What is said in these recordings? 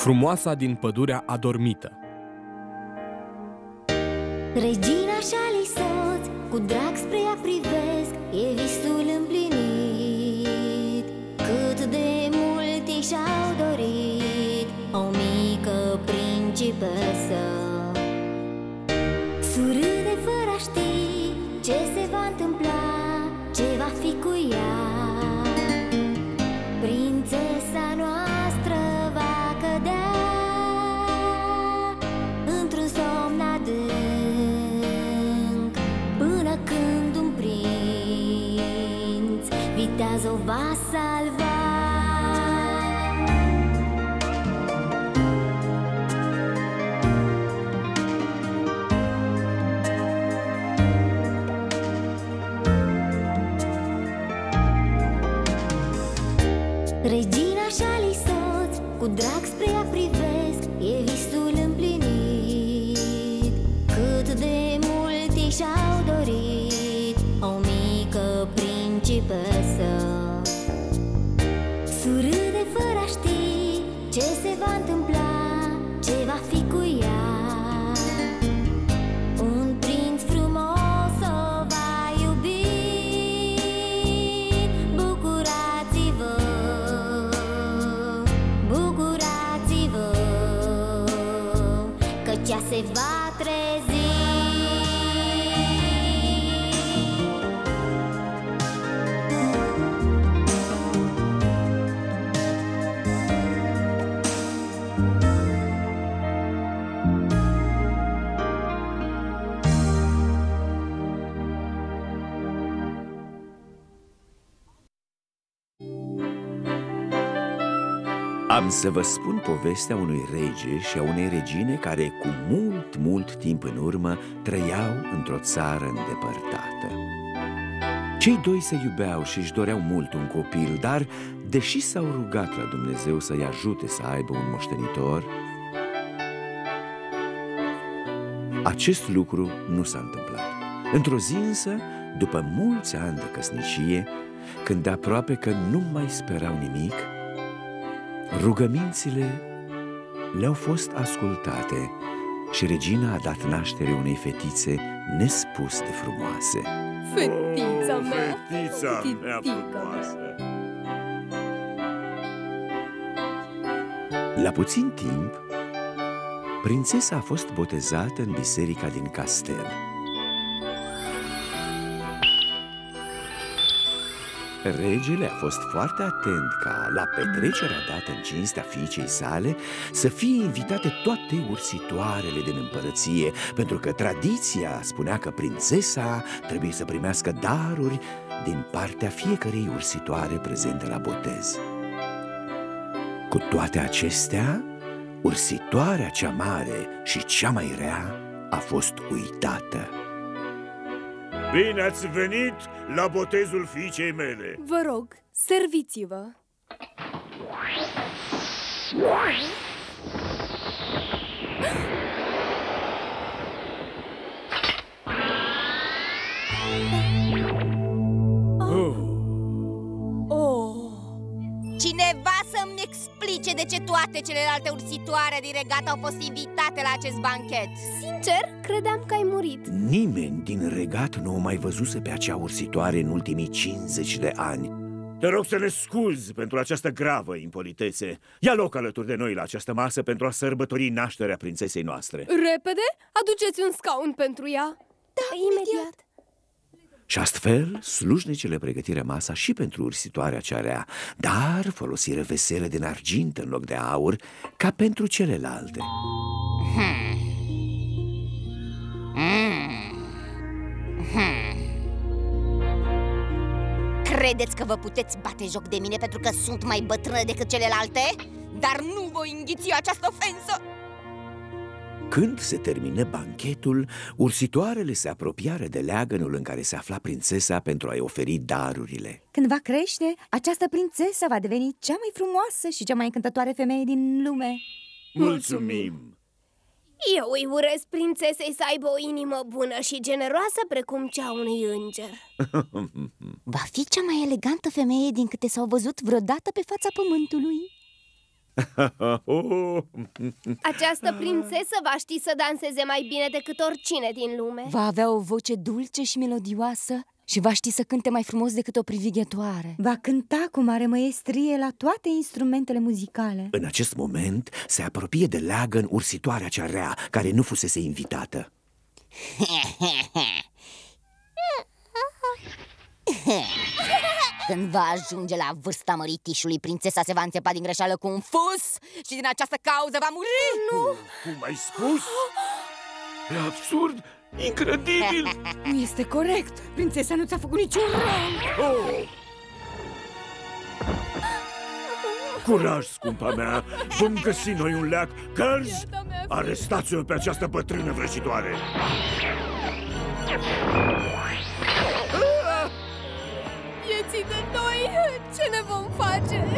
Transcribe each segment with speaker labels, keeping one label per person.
Speaker 1: Frumoasa din pădurea adormită.
Speaker 2: Regina și-a soț, cu drag spre ea privesc, e visul împlinit. Cât de mult ei și-au dorit o mică principesă. Surâde fără a ști ce se va întâmpla, ce va fi cu ea. Prințesa noastră va cădea într-un somn adânc, până când un prinț viteaz o va salva. Regina și-a soț, cu drag spre ea privesc, e visul împlinit. Cât de mult ei și-au dorit o mică principesă. Surâde fără a ști ce se va întâmpla, ce va fi cu ea. Un prinț frumos o va iubi. Bucurați-vă, bucurați-vă, căci ea se va trezi.
Speaker 3: Am să vă spun povestea unui rege și a unei regine care cu mult timp în urmă trăiau într-o țară îndepărtată. Cei doi se iubeau și își doreau mult un copil, dar, deși s-au rugat la Dumnezeu să-i ajute să aibă un moștenitor, acest lucru nu s-a întâmplat. Într-o zi însă, după mulți ani de căsnicie, când aproape că nu mai sperau nimic, rugămințile le-au fost ascultate și regina a dat naștere unei fetițe nespus de frumoase.
Speaker 4: Fetița mea!
Speaker 3: Fetița mea frumoasă! La puțin timp, prințesa a fost botezată în biserica din castel. Regele a fost foarte atent ca, la petrecerea dată în cinstea fiicei sale, să fie invitate toate ursitoarele din împărăție, pentru că tradiția spunea că prințesa trebuie să primească daruri din partea fiecărei ursitoare prezente la botez. Cu toate acestea, ursitoarea cea mare și cea mai rea a fost uitată.
Speaker 5: Bine ați venit la botezul fiicei mele!
Speaker 4: Vă rog, serviți-vă!
Speaker 6: Cineva să-mi explice de ce toate celelalte ursitoare din regat au fost invitate la acest banchet.
Speaker 4: Sincer, credeam că ai murit.
Speaker 3: Nimeni din regat nu o mai văzuse pe acea ursitoare în ultimii 50 de ani.
Speaker 5: Te rog să ne scuzi pentru această gravă impolitețe. Ia loc alături de noi la această masă pentru a sărbători nașterea prințesei noastre.
Speaker 4: Repede, aduceți un scaun pentru ea.
Speaker 6: Da, imediat.
Speaker 3: Și astfel, slujnicele pregătiră masa și pentru ursitoarea cea rea, dar folosiră vesele din argint în loc de aur, ca pentru celelalte.
Speaker 6: Credeți că vă puteți bate joc de mine pentru că sunt mai bătrână decât celelalte? Dar nu voi înghiți această ofensă!
Speaker 3: Când se termină banchetul, ursitoarele se apropiară de leagănul în care se afla prințesa pentru a-i oferi darurile.
Speaker 7: Când va crește, această prințesă va deveni cea mai frumoasă și cea mai încântătoare femeie din lume.
Speaker 5: Mulțumim!
Speaker 4: Eu îi urez prințesei să aibă o inimă bună și generoasă precum cea unui înger.
Speaker 7: Va fi cea mai elegantă femeie din câte s-au văzut vreodată pe fața pământului.
Speaker 4: Această prințesă va ști să danseze mai bine decât oricine din lume.
Speaker 7: Va avea o voce dulce și melodioasă și va ști să cânte mai frumos decât o privighetoare. Va cânta cu mare măiestrie la toate instrumentele muzicale.
Speaker 3: În acest moment se apropie de Lagan ursitoarea cea rea, care nu fusese invitată.
Speaker 6: Când va ajunge la vârsta măritișului, prințesa se va înțepa din greșeală cu un fus și din această cauză va muri.
Speaker 4: Nu!
Speaker 5: Cum ai spus? E absurd! Incredibil!
Speaker 7: Nu este corect! Prințesa nu ți-a făcut niciun rău!
Speaker 5: Oh! Curaj, scumpa mea! Vom găsi noi un leac! Girls, arestați-o pe această bătrână vrăjitoare!
Speaker 4: Vieții de noi, ce ne vom face?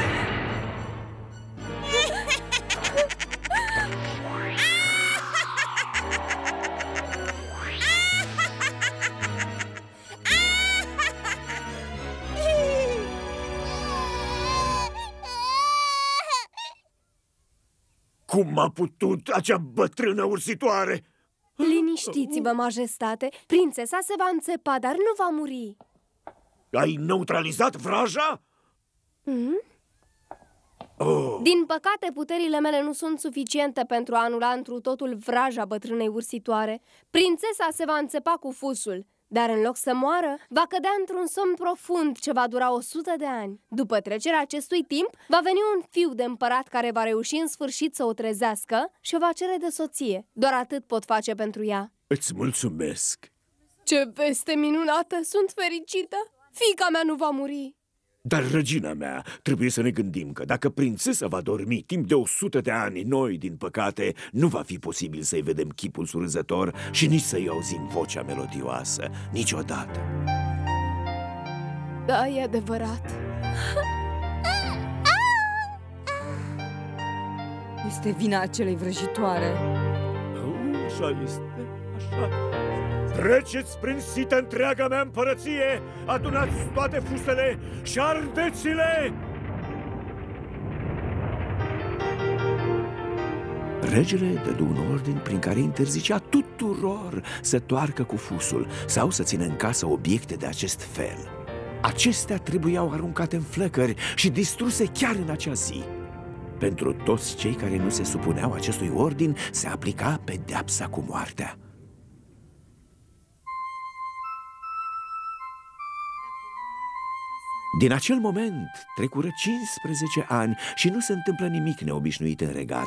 Speaker 5: Cum a putut acea bătrână ursitoare?
Speaker 4: Liniștiți-vă, majestate. Prințesa se va înțepa, dar nu va muri.
Speaker 5: Ai neutralizat vraja?
Speaker 4: Din păcate, puterile mele nu sunt suficiente pentru a anula întru totul vraja bătrânei ursitoare. Prințesa se va înțepa cu fusul, dar în loc să moară, va cădea într-un somn profund ce va dura 100 de ani. După trecerea acestui timp, va veni un fiu de împărat care va reuși în sfârșit să o trezească și o va cere de soție. Doar atât pot face pentru ea.
Speaker 5: Îți mulțumesc.
Speaker 4: Ce veste minunată! Sunt fericită! Fiica mea nu va muri!
Speaker 5: Dar, regina mea, trebuie să ne gândim că dacă prințesa va dormi timp de 100 de ani, noi, din păcate, nu va fi posibil să-i vedem chipul surâzător și nici să-i auzim vocea melodioasă, niciodată.
Speaker 4: Da, e adevărat.
Speaker 7: Este vina acelei vrăjitoare.
Speaker 5: Așa este, așa. Treceți prin sită întreaga mea împărăție, adunați toate fusele și ardeți-le!
Speaker 3: Regele dădu un ordin prin care interzicea tuturor să toarcă cu fusul sau să țină în casă obiecte de acest fel. Acestea trebuiau aruncate în flăcări și distruse chiar în acea zi. Pentru toți cei care nu se supuneau acestui ordin, se aplica pedeapsa cu moartea. Din acel moment trecură 15 ani și nu se întâmplă nimic neobișnuit în regat.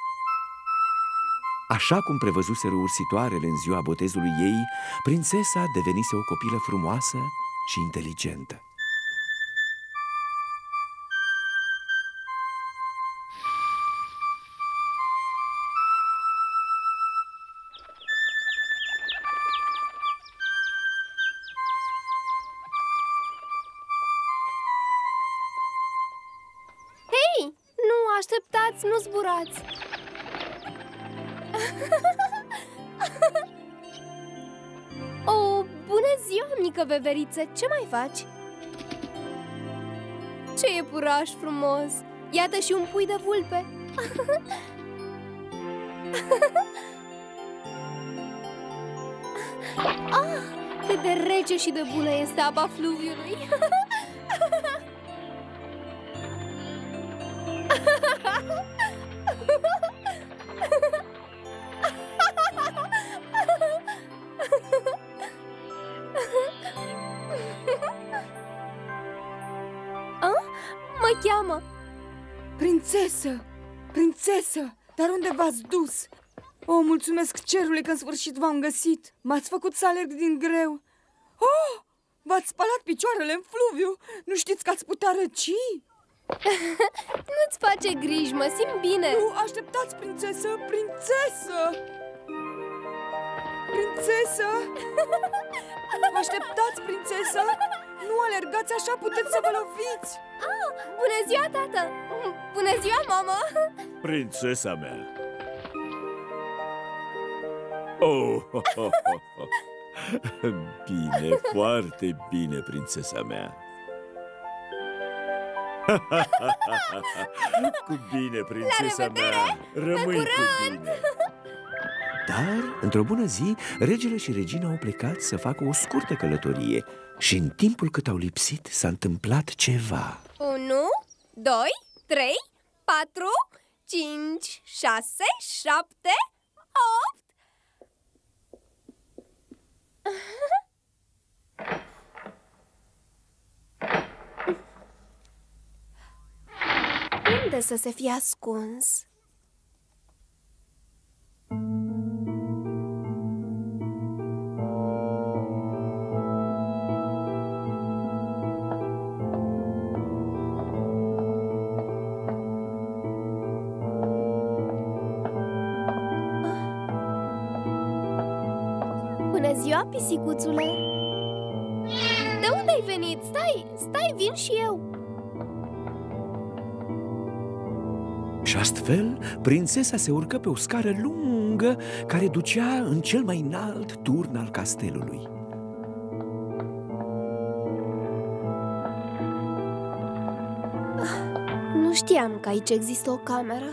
Speaker 3: Așa cum prevăzuseră ursitoarele în ziua botezului ei, prințesa devenise o copilă frumoasă și inteligentă.
Speaker 4: Așteptați, nu zburați! Oh, bună ziua, mică veveriță! Ce mai faci? Ce iepuraș frumos! Iată și un pui de vulpe! Ah, cât de rece și de bună este apa fluviului! Mă cheamă!
Speaker 7: Prințesă! Prințesă! Dar unde v-ați dus? Oh, mulțumesc cerului că în sfârșit v-am găsit. M-ați făcut să alerg din greu. Oh! V-ați spălat picioarele în fluviu. Nu știți că ați putea răci?
Speaker 4: Nu-ți face griji, mă simt bine.
Speaker 7: Nu, așteptați, prințesă! Prințesă! Prințesă! Așteptați, prințesă! Nu alergați așa, puteți să vă loviți!
Speaker 4: Bună ziua, tată! Bună ziua, mamă!
Speaker 5: Prințesa mea! Oh, Bine, foarte bine, prințesa mea. Cu bine, prințesa mea. Rămâi cu bine.
Speaker 3: Dar, într-o bună zi, regele și regina au plecat să facă o scurtă călătorie. Și în timpul cât au lipsit, s-a întâmplat ceva.
Speaker 4: 1, 2, 3, 4, 5, 6, 7, 8. Unde să se fie ascuns? Bună ziua, pisicuțule! De unde ai venit? Stai, vin și eu!
Speaker 3: Și astfel, prințesa se urcă pe o scară lungă care ducea în cel mai înalt turn al castelului.
Speaker 4: Nu știam că aici există o cameră.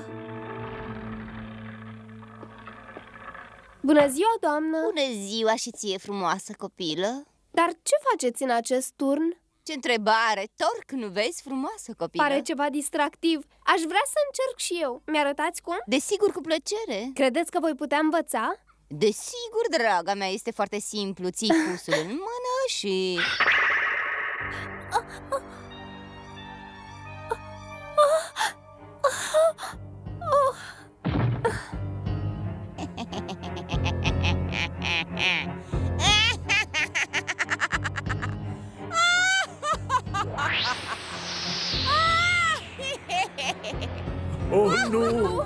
Speaker 4: Bună ziua, doamnă!
Speaker 6: Bună ziua și ție, frumoasă copilă!
Speaker 4: Dar ce faceți în acest turn?
Speaker 6: Ce întrebare! Torc, nu vezi, frumoasă copilă?
Speaker 4: Pare ceva distractiv. Aș vrea să încerc și eu. Mi-arătați cum?
Speaker 6: Desigur, cu plăcere.
Speaker 4: Credeți că voi putea învăța?
Speaker 6: Desigur, draga mea, este foarte simplu. Ții fusul în mână și...
Speaker 5: Oh, nu!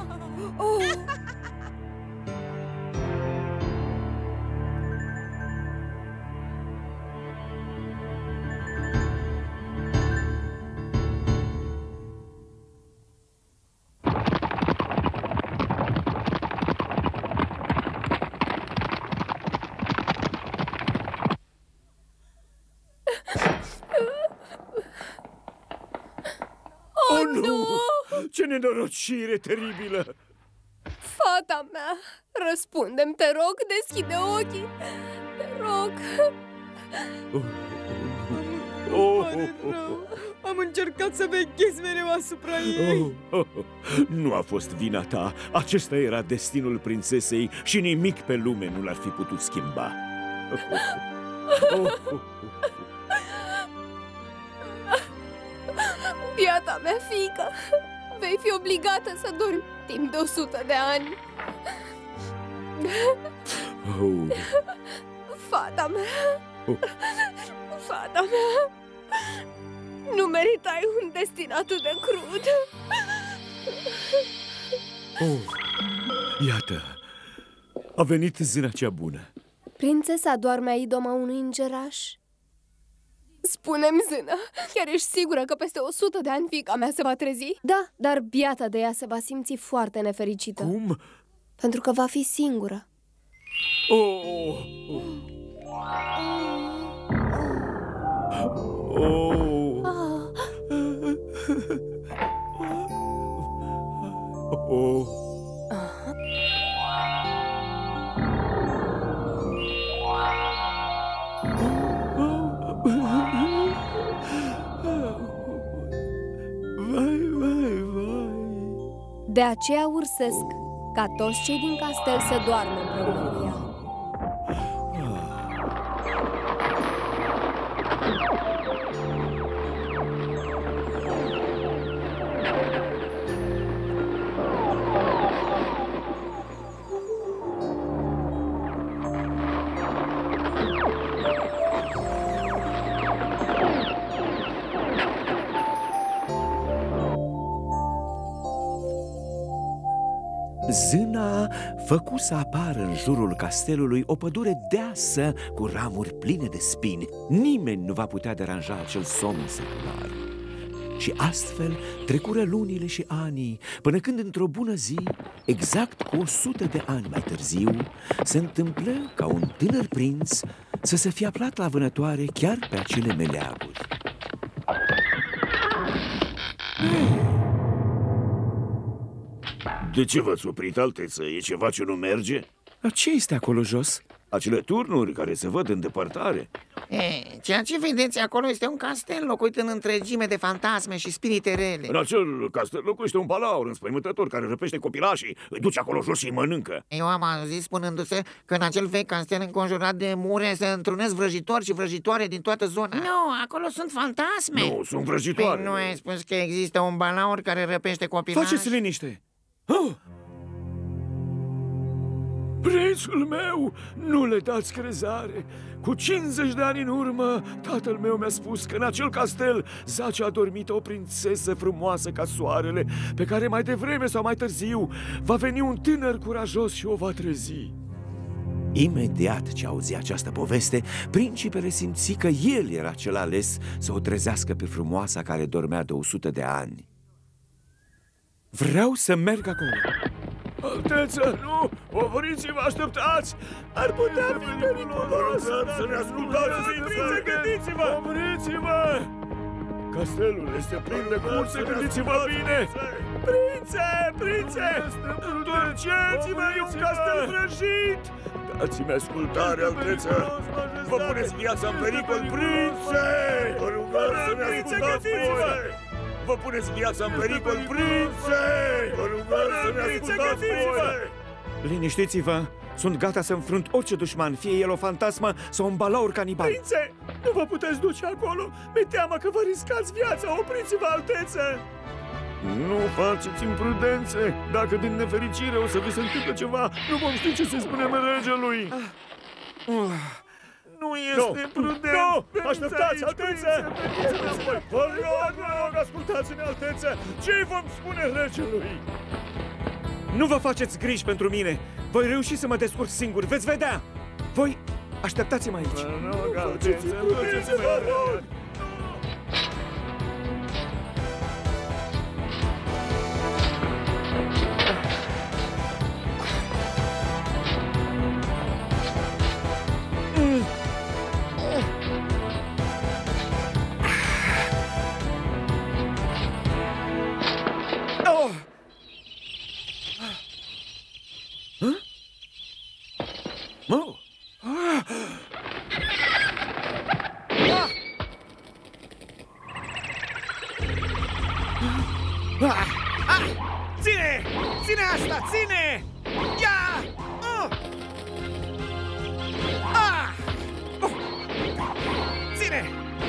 Speaker 5: Oh, nu! Ce nenorocire teribilă!
Speaker 4: Fata mea, răspundem, te rog, deschide ochii. Te rog.
Speaker 7: Am încercat să veghez mereu asupra ei.
Speaker 5: Nu a fost vina ta. Acesta era destinul prințesei și nimic pe lume nu l-ar fi putut schimba.
Speaker 4: Biata mea fiică, vei fi obligată să dormi timp de 100 de ani. Fata mea, fata mea, nu meritai un destin atât de crud.
Speaker 5: Iată, a venit zâna cea bună.
Speaker 4: Prințesa doarme a idoma unui îngeraș. Spune-mi, zână, chiar ești sigură că peste 100 de ani fiica mea se va trezi? Da, dar biata de ea se va simți foarte nefericită.
Speaker 5: Cum?
Speaker 4: Pentru că va fi singură. De aceea ursesc ca toți cei din castel să doarmă împreună cu ea.
Speaker 3: Zâna făcu să apară în jurul castelului o pădure deasă cu ramuri pline de spini. Nimeni nu va putea deranja acel somn secular. Și astfel trecură lunile și anii, până când într-o bună zi, exact cu 100 de ani mai târziu, se întâmplă ca un tânăr prinț să se fie aflat la vânătoare chiar pe acele meleaguri.
Speaker 5: De ce v-ați oprit, Alteță? E ceva ce nu merge?
Speaker 3: Dar ce este acolo jos?
Speaker 5: Acele turnuri care se văd în depărtare.
Speaker 8: Ceea ce vedeți acolo este un castel locuit în întregime de fantasme și spirite rele.
Speaker 5: În acel castel locuiește un balaur înspăimântător care răpește copilașii, îi duce acolo jos și îi mănâncă.
Speaker 8: Eu am auzit spunându-se că în acel vechi castel înconjurat de mure se întrunesc vrăjitori și vrăjitoare din toată zona. Nu, acolo sunt fantasme.
Speaker 5: Nu, sunt vrăjitoare.
Speaker 8: Păi nu ai spus că există un balaur care răpește copilași?
Speaker 3: Faceți liniște!
Speaker 5: Prințul meu, nu le dați crezare. Cu 50 de ani în urmă, tatăl meu mi-a spus că în acel castel zace adormită o prințesă frumoasă ca soarele, pe care mai devreme sau mai târziu va veni un tânăr curajos și o va trezi.
Speaker 3: Imediat ce auzi această poveste, principele simți că el era cel ales să o trezească pe frumoasa care dormea de 100 de ani. Vreau să merg acolo.
Speaker 5: Alteță, nu! Oporiți-vă, așteptați! Ar putea fi periculos! Să ne ascultați, prințe, gândiți-vă! Opriți-vă! Castelul este plin de curse, gândiți-vă bine! Prințe! Întorceți-vă, e un castel vrăjit! Dați-mi ascultare, Alteță! Vă puneți viața în pericol, prințe! Vă rugăm să ne ascultați, prințe! Vă puneți viața în pericol, prințe! Vă rugăm să ne ascultați, prințe!
Speaker 3: Liniștiți-vă! Sunt gata să înfrunt orice dușman, fie el o fantasmă sau un balaur canibal.
Speaker 5: Prințe, nu vă puteți duce acolo! Mi-e teamă că vă riscați viața! Opriți-vă, Alteță! Nu faceți imprudențe! Dacă din nefericire o să vi se întâmplă ceva, nu vom ști ce să spunem regelui! Nu este prudent! Nu! Așteptați, Alteță! Vă rog, ascultați-ne, Alteță! Ce-i vom spune regelui?
Speaker 3: Nu vă faceți griji pentru mine! Voi reuși să mă descurc singur, veți vedea! Voi așteptați-mă aici!
Speaker 5: Vă rog, Alteță, duceți-vă, rog!
Speaker 3: Ține! Ține asta! Ține! Ia! Ține!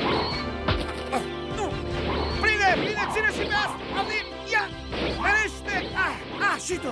Speaker 3: Prinde! Ține și pe asta! Ia! Ferește! Și tu!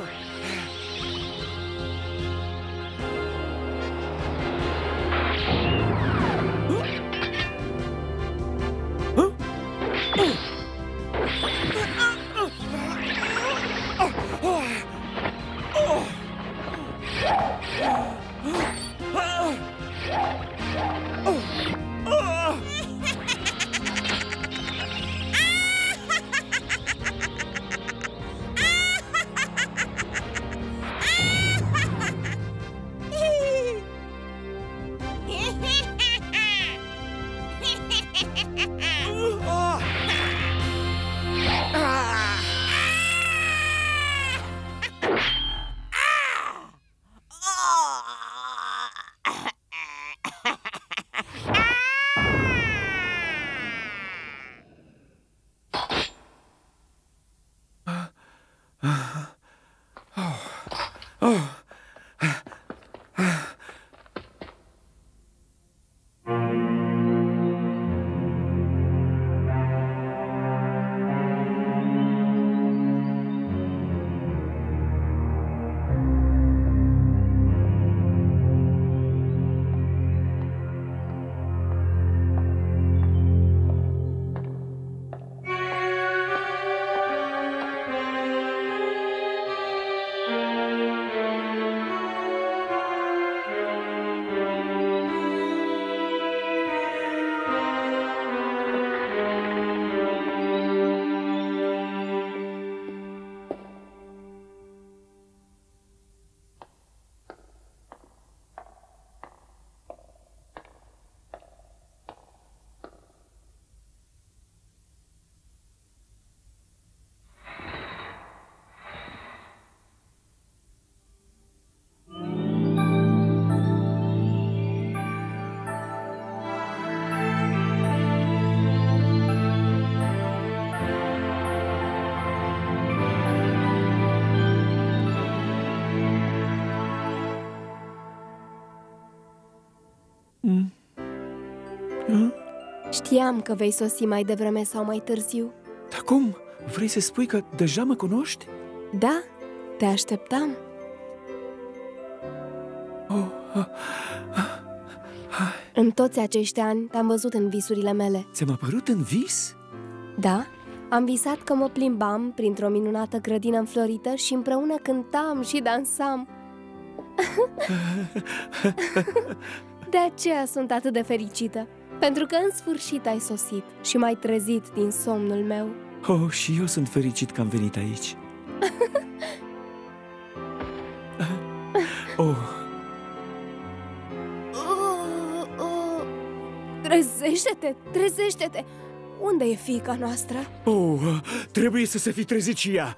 Speaker 4: Știam că vei sosi mai devreme sau mai târziu.
Speaker 3: Dar cum? Vrei să spui că deja mă cunoști?
Speaker 4: Da, te așteptam. În toți acești ani te-am văzut în visurile mele.
Speaker 3: Ți-am apărut în vis?
Speaker 4: Da, am visat că mă plimbam printr-o minunată grădină înflorită și împreună cântam și dansam. De aceea sunt atât de fericită, pentru că în sfârșit ai sosit și m-ai trezit din somnul meu.
Speaker 3: Oh, și eu sunt fericit că am venit aici.
Speaker 4: Trezește-te, trezește-te! Unde e fiica noastră?
Speaker 5: Trebuie să se fi trezit și ea.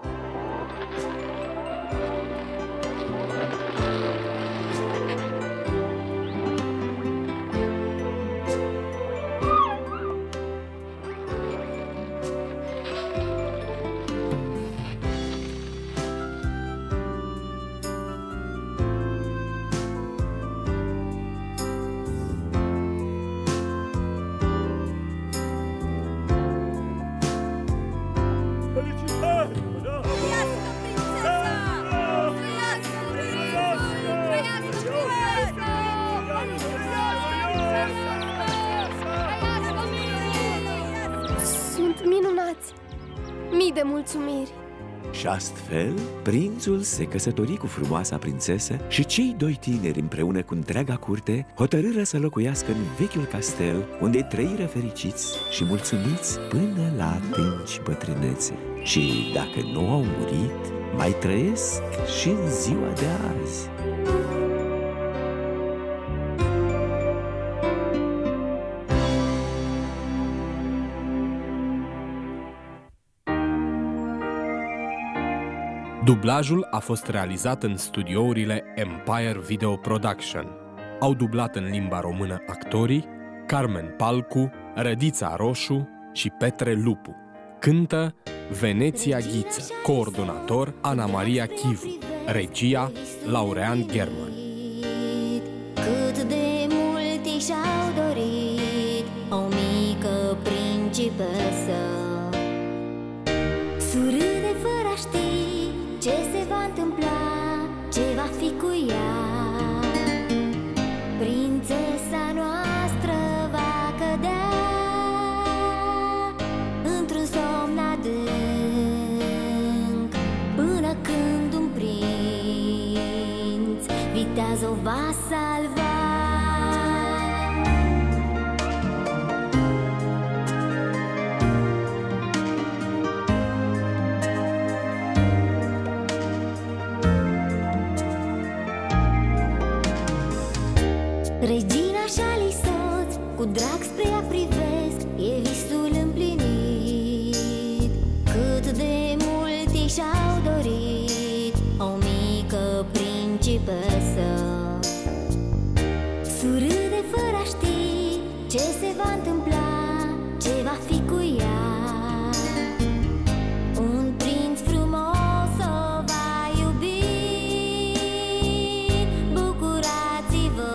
Speaker 4: Sunt minunați! Mii de mulțumiri!
Speaker 3: Și astfel, prințul se căsători cu frumoasa prințesă și cei doi tineri împreună cu întreaga curte hotărâră să locuiască în vechiul castel, unde trăiră fericiți și mulțumiți până la adânci bătrânețe. Și dacă nu au murit, mai trăiesc și în ziua de azi.
Speaker 1: Dublajul a fost realizat în studiourile Empire Video Production. Au dublat în limba română actorii Carmen Palcu, Rădița Roșu și Petre Lupu. Cântă Veneția Ghiță, coordonator Ana Maria Chivu, regia Laurean German.
Speaker 2: Cât de mult ei și-au dorit o mică principesă. Surâde fără a ști ce se va întâmpla, ce va fi cu ea. Prințesa noastră va cădea într-un somn adânc, până când un prinț viteaz o va salva. Regina și-a soț, cu drag spre ea privesc, e visul împlinit. Cât de mult ei și-au dorit o mică principesă. Surâde fără a ști ce se va întâmpla, ce va fi cu ea. Un prinț frumos o va iubi. Bucurați-vă,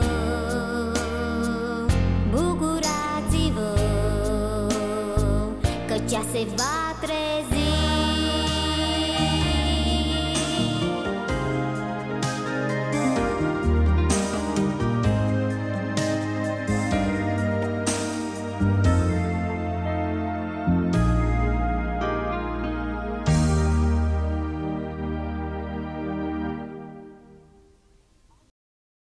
Speaker 2: bucurați-vă, căci ea se va trezi.